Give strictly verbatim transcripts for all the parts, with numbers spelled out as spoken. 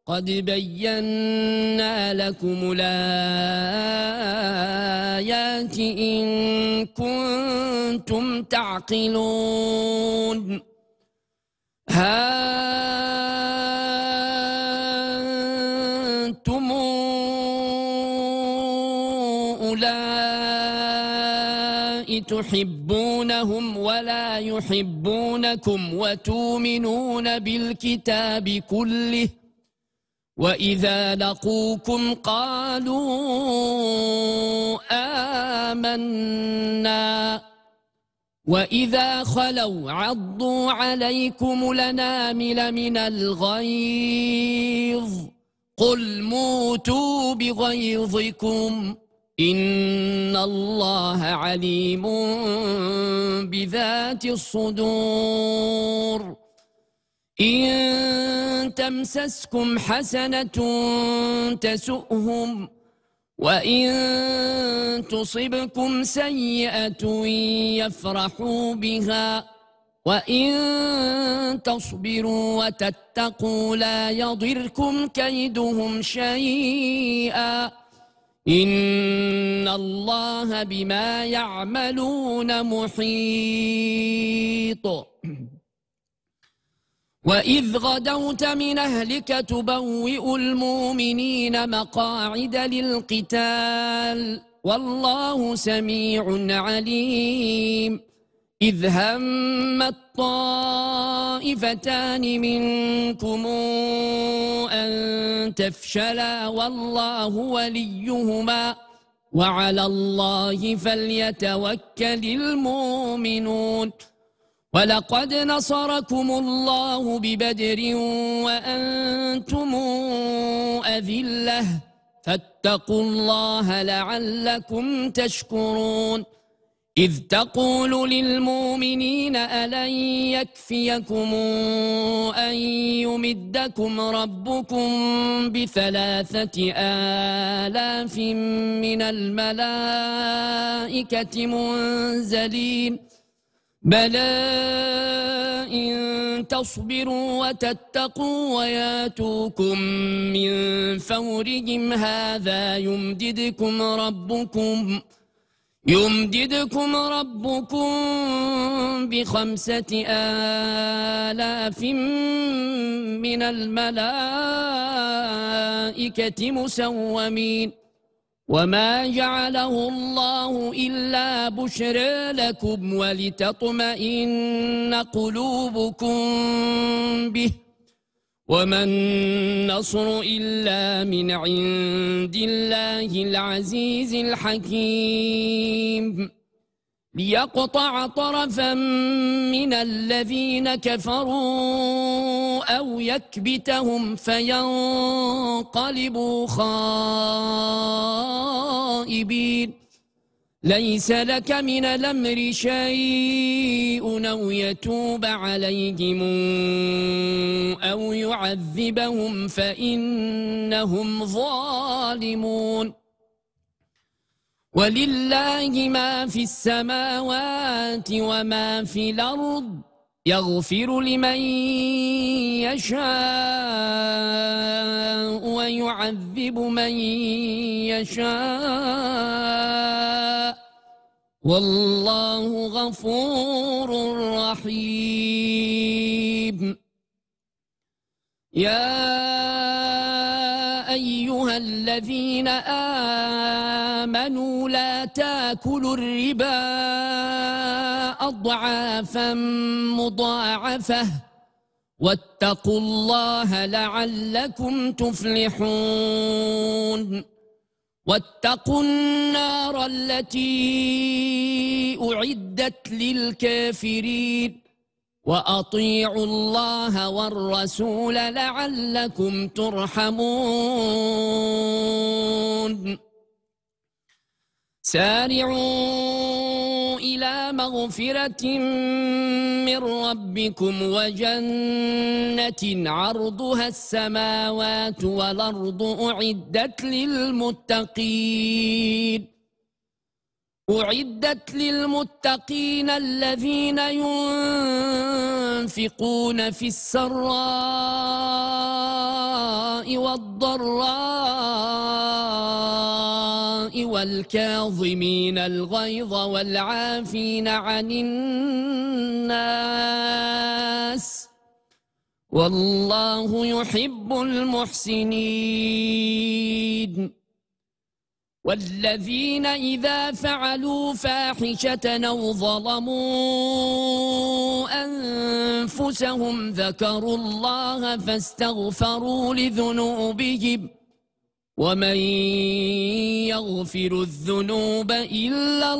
قد بينا لكم الآيات إن كنتم تعقلون ها أنتم أولئك تحبونهم ولا يحبونكم وتؤمنون بالكتاب كله وإذا لقوكم قالوا آمنا وإذا خلوا عضوا عليكم الأنامل من الغيظ قل موتوا بغيظكم إن الله عليم بذات الصدور إن تمسسكم حسنة تسؤهم وإن تصبكم سيئة يفرحوا بها وإن تصبروا وتتقوا لا يضركم كيدهم شيئا إن الله بما يعملون محيط وإذ غدوت من أهلك تبوئ المؤمنين مقاعد للقتال والله سميع عليم إذ هم الطائفتان منكم أن تفشلا والله وليهما وعلى الله فليتوكل المؤمنون ولقد نصركم الله ببدر وأنتم أذلة فاتقوا الله لعلكم تشكرون إذ تقول للمؤمنين ألن يكفيكم أن يمدكم ربكم بثلاثة آلاف من الملائكة منزلين بلى إن تصبروا وتتقوا وياتوكم من فورهم هذا يمددكم ربكم يمددكم ربكم بخمسة آلاف من الملائكة مسومين وما جعله الله إلا بشرى لكم ولتطمئن قلوبكم به وما النصر إلا من عند الله العزيز الحكيم ليقطع طرفا من الذين كفروا أو يكبتهم فينقلبوا خائبين ليس لك من الأمر شيء أو يتوب عليهم أو يعذبهم فإنهم ظالمون ولله ما في السماوات وما في الأرض يغفر لمن يشاء ويعذب من يشاء والله غفور رحيم يا أيها الذين آمنوا لا تاكلوا الربا أضعافا مضاعفة واتقوا الله لعلكم تفلحون واتقوا النار التي أعدت للكافرين وأطيعوا الله والرسول لعلكم ترحمون سارعوا إلى مغفرة من ربكم وجنة عرضها السماوات والأرض أعدت للمتقين أعدت للمتقين الذين ينفقون في السراء والضراء والكاظمين الغيظ والعافين عن الناس والله يحب المحسنين. والذين إذا فعلوا فاحشة أو ظلموا أنفسهم ذكروا الله فاستغفروا لذنوبهم ومن يغفر الذنوب إلا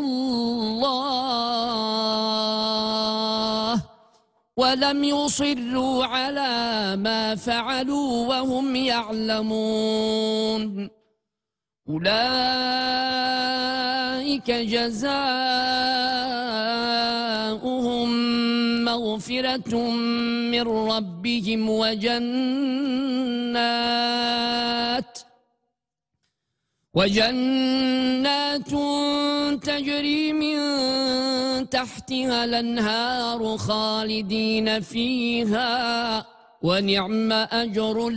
الله ولم يصروا على ما فعلوا وهم يعلمون. أولئك جزاؤهم مغفرة من ربهم وجنات وجنات تجري من تحتها الأنهار خالدين فيها ونعم أجر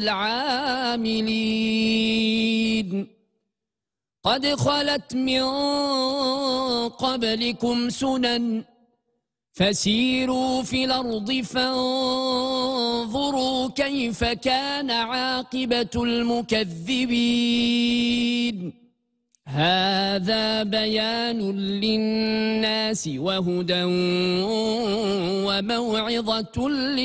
العاملين. قد خلت من قبلكم سنن فسيروا في الأرض فانظروا كيف كان عاقبة المكذبين. هذا بيان للناس وهدى وموعظة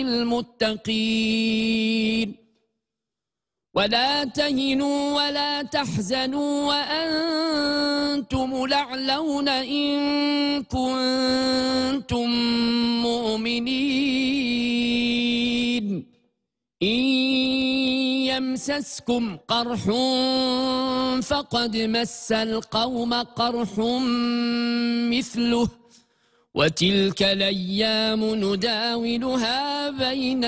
للمتقين. ولا تهنوا ولا تحزنوا وأنتم الأعلون إن كنتم مؤمنين. إن يمسسكم قرح فقد مس القوم قرح مثله وتلك الأيام نداولها بين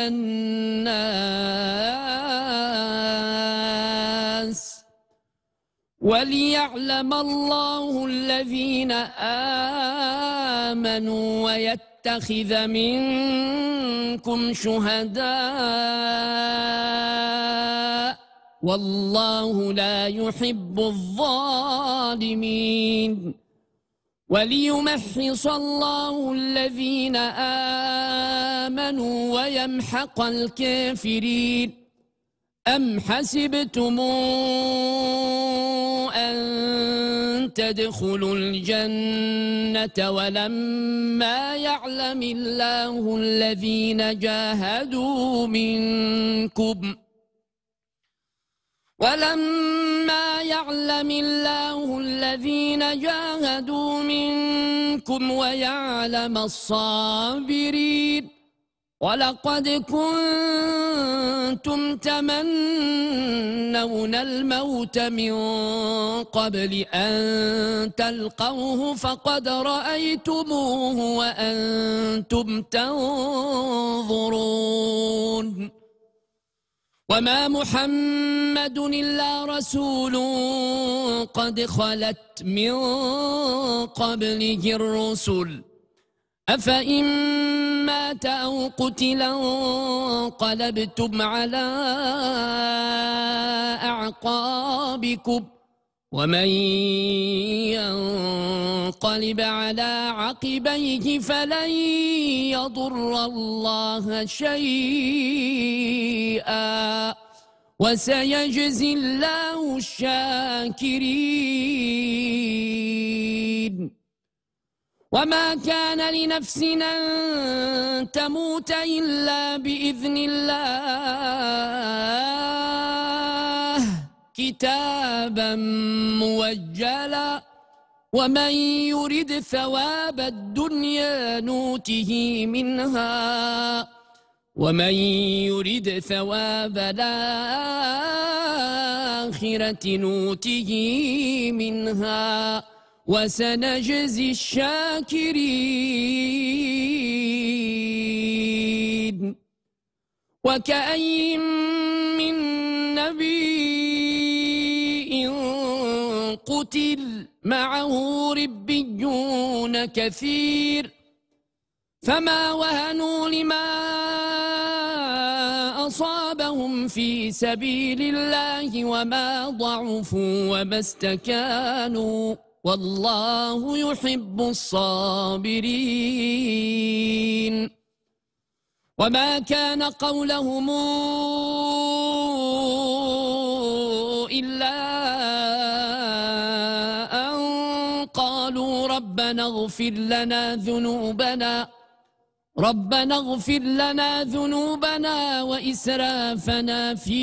الناس وليعلم الله الذين آمنوا ويتخذ منكم شهداء والله لا يحب الظالمين. وليمحص الله الذين آمنوا ويمحق الكافرين. أم حسبتم أن تدخلوا الجنة ولما يعلم الله الذين جاهدوا منكم ولما يعلم الله الذين جاهدوا منكم ويعلم الصابرين. ولقد كنتم تمنون الموت من قبل أن تلقوه فقد رأيتموه وأنتم تنظرون. وما محمد إلا رسول قد خلت من قبله الرسل أفإن مات أو قتل انقلبتم على أعقابكم ومن ينقلب على عقبيه فلن يضر الله شيئا وسيجزي الله الشاكرين. وما كان لنفس أن تموت إلا بإذن الله كتابا موجلا ومن يرد ثواب الدنيا نوته منها ومن يرد ثواب الآخرة نوته منها وسنجزي الشاكرين. وكأين من نبي قتل معه ربيون كثير فما وهنوا لما أصابهم في سبيل الله وما ضعفوا وما استكانوا والله يحب الصابرين وما كان قولهم إلا أن قالوا ربنا اغفر لنا ذنوبنا ربنا اغفر لنا ذنوبنا وإسرافنا في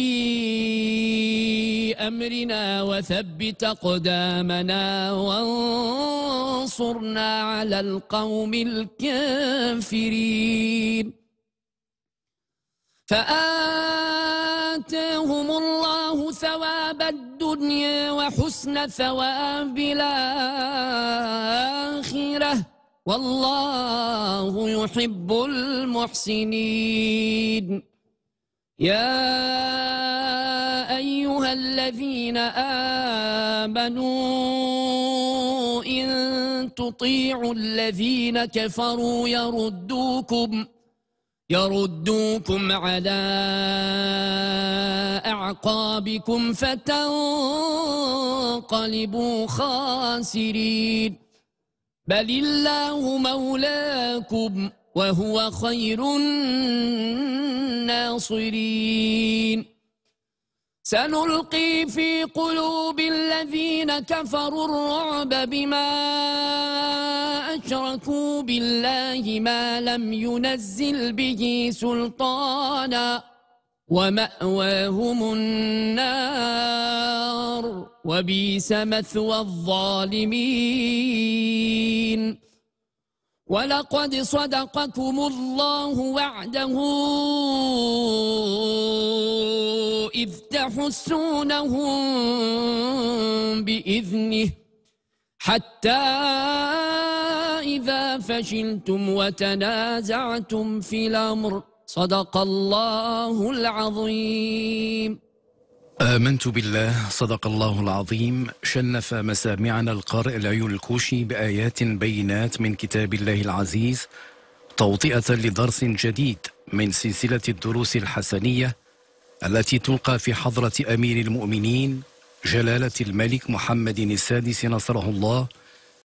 أمرنا وثبت أقدامنا وانصرنا على القوم الكافرين فآتاهم الله ثواب الدنيا وحسن ثواب الآخرة والله يحب المحسنين يا أيها الذين آمنوا إن تطيعوا الذين كفروا يردوكم يردوكم على أعقابكم فتنقلبوا خاسرين بل الله مولاكم وهو خير الناصرين سنلقي في قلوب الذين كفروا الرعب بما أشركوا بالله ما لم ينزل به سلطانا ومأواهم النار وبئس مثوى الظالمين ولقد صدقكم الله وعده إذ تحسونهم بإذنه حتى إذا فشلتم وتنازعتم في الأمر صدق الله العظيم. آمنت بالله صدق الله العظيم. شنف مسامعنا القارئ العيون الكوشي بآيات بينات من كتاب الله العزيز توطئة لدرس جديد من سلسلة الدروس الحسنية التي تلقى في حضرة أمير المؤمنين جلالة الملك محمد السادس نصره الله